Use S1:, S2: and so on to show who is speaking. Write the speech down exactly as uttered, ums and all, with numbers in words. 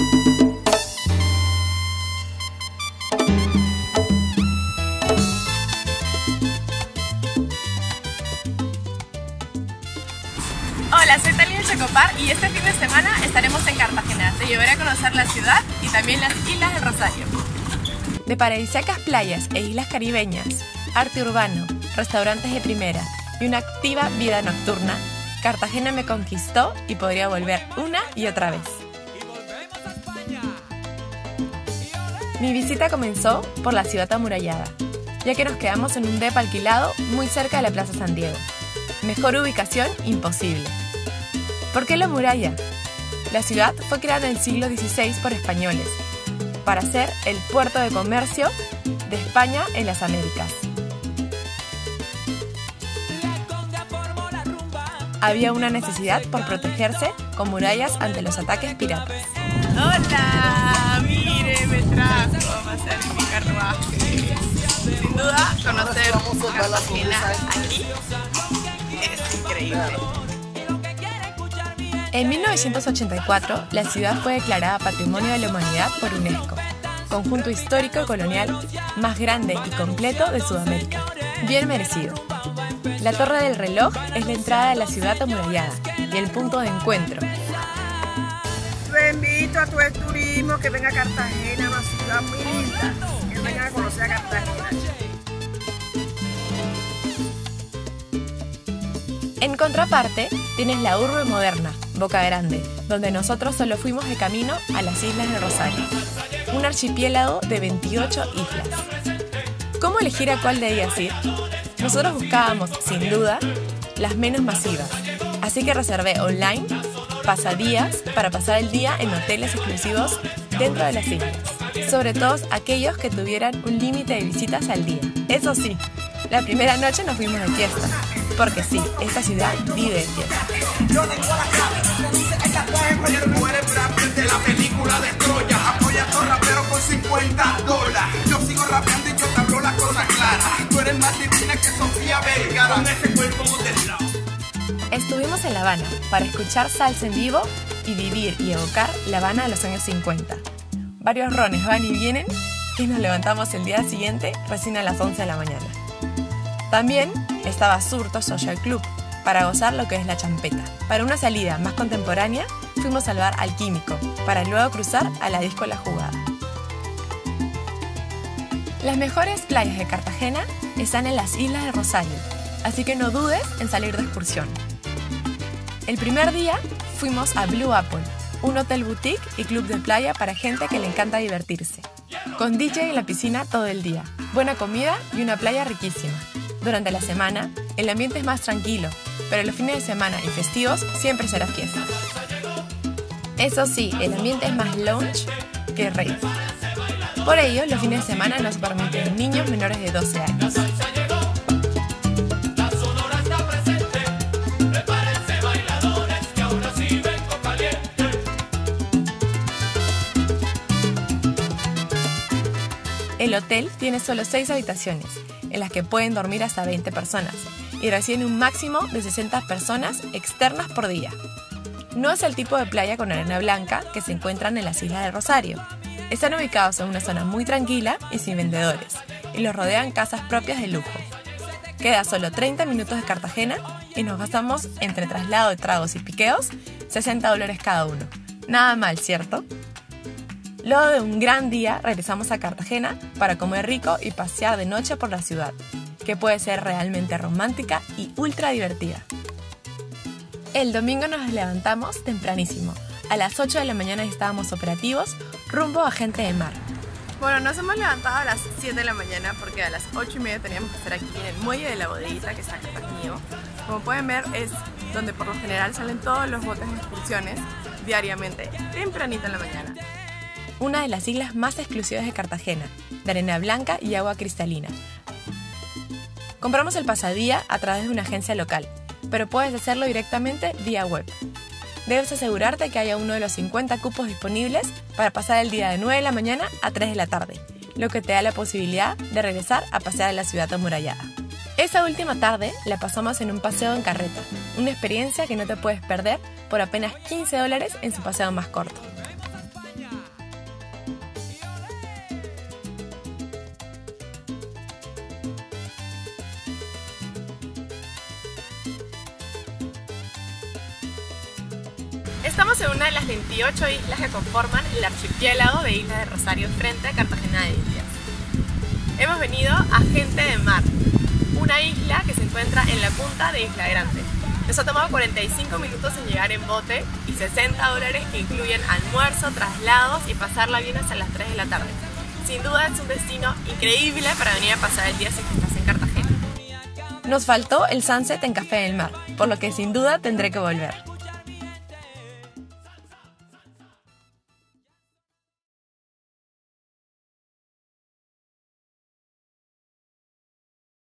S1: Hola, soy Talia Chacopar y este fin de semana estaremos en Cartagena. Te llevaré a conocer la ciudad y también las Islas del Rosario. De paradisíacas playas e islas caribeñas, arte urbano, restaurantes de primera y una activa vida nocturna, Cartagena me conquistó y podría volver una y otra vez. Mi visita comenzó por la ciudad amurallada, ya que nos quedamos en un depa alquilado muy cerca de la Plaza San Diego. Mejor ubicación imposible. ¿Por qué la muralla? La ciudad fue creada en el siglo dieciséis por españoles, para ser el puerto de comercio de España en las Américas. Había una necesidad por protegerse con murallas ante los ataques piratas. ¡Hola! ¡Mire, me trajo a hacer mi carruaje! Sin duda, conocer Cartagena aquí es increíble. En mil novecientos ochenta y cuatro, la ciudad fue declarada Patrimonio de la Humanidad por UNESCO, conjunto histórico y colonial más grande y completo de Sudamérica. Bien merecido. La Torre del Reloj es la entrada de la ciudad amurallada y el punto de encuentro.
S2: Te invito a todo el turismo que venga a Cartagena, una ciudad muy linda, que vengan a conocer a Cartagena.
S1: En contraparte, tienes la urbe moderna, Boca Grande, donde nosotros solo fuimos de camino a las Islas del Rosario, un archipiélago de veintiocho islas. ¿Cómo elegir a cuál debías ir? Nosotros buscábamos, sin duda, las menos masivas, así que reservé online pasadías para pasar el día en hoteles exclusivos dentro de las islas, sobre todo aquellos que tuvieran un límite de visitas al día. Eso sí, la primera noche nos fuimos de fiesta, porque sí, esta ciudad vive de fiesta.
S3: De la película de Troya, apoya a los raperos con cincuenta dólares. Yo sigo rapeando y yo te hablo las cosas claras. Tú eres más divina que Sofía Vergara. Con ese cuerpo modelado.
S1: Estuvimos en La Habana para escuchar salsa en vivo y vivir y evocar La Habana de los años cincuenta. Varios rones van y vienen y nos levantamos el día siguiente recién a las once de la mañana. También estaba Surto Social Club para gozar lo que es la champeta. Para una salida más contemporánea, fuimos al bar Alquímico, para luego cruzar a la disco La Jugada. Las mejores playas de Cartagena están en las Islas del Rosario, así que no dudes en salir de excursión. El primer día fuimos a Blue Apple, un hotel boutique y club de playa para gente que le encanta divertirse, con D J en la piscina todo el día, buena comida y una playa riquísima. Durante la semana, el ambiente es más tranquilo, pero los fines de semana y festivos siempre será fiesta. Eso sí, el ambiente es más lounge que rave. Por ello, los fines de semana no se permiten niños menores de doce años. El hotel tiene solo seis habitaciones, en las que pueden dormir hasta veinte personas, y recibe un máximo de sesenta personas externas por día. No es el tipo de playa con arena blanca que se encuentran en las Islas del Rosario. Están ubicados en una zona muy tranquila y sin vendedores, y los rodean casas propias de lujo. Queda solo treinta minutos de Cartagena y nos gastamos, entre traslado de tragos y piqueos, sesenta dólares cada uno. Nada mal, ¿cierto? Luego de un gran día, regresamos a Cartagena para comer rico y pasear de noche por la ciudad, que puede ser realmente romántica y ultra divertida. El domingo nos levantamos tempranísimo. A las ocho de la mañana estábamos operativos, rumbo a Gente de Mar. Bueno, nos hemos levantado a las siete de la mañana porque a las ocho y media teníamos que estar aquí en el muelle de la bodeguita que está acá conmigo. Como pueden ver, es donde por lo general salen todos los botes de excursiones diariamente, tempranito en la mañana. Una de las islas más exclusivas de Cartagena, de arena blanca y agua cristalina. Compramos el pasadía a través de una agencia local, pero puedes hacerlo directamente vía web. Debes asegurarte que haya uno de los cincuenta cupos disponibles para pasar el día de nueve de la mañana a tres de la tarde, lo que te da la posibilidad de regresar a pasear a la ciudad amurallada. Esa última tarde la pasamos en un paseo en carreta, una experiencia que no te puedes perder por apenas quince dólares en su paseo más corto. Estamos en una de las veintiocho islas que conforman el archipiélago de Isla de Rosario frente a Cartagena de Indias. Hemos venido a Gente de Mar, una isla que se encuentra en la punta de Isla Grande. Nos ha tomado cuarenta y cinco minutos en llegar en bote y sesenta dólares que incluyen almuerzo, traslados y pasarla bien hasta las tres de la tarde. Sin duda es un destino increíble para venir a pasar el día si estás en Cartagena. Nos faltó el sunset en Café del Mar, por lo que sin duda tendré que volver.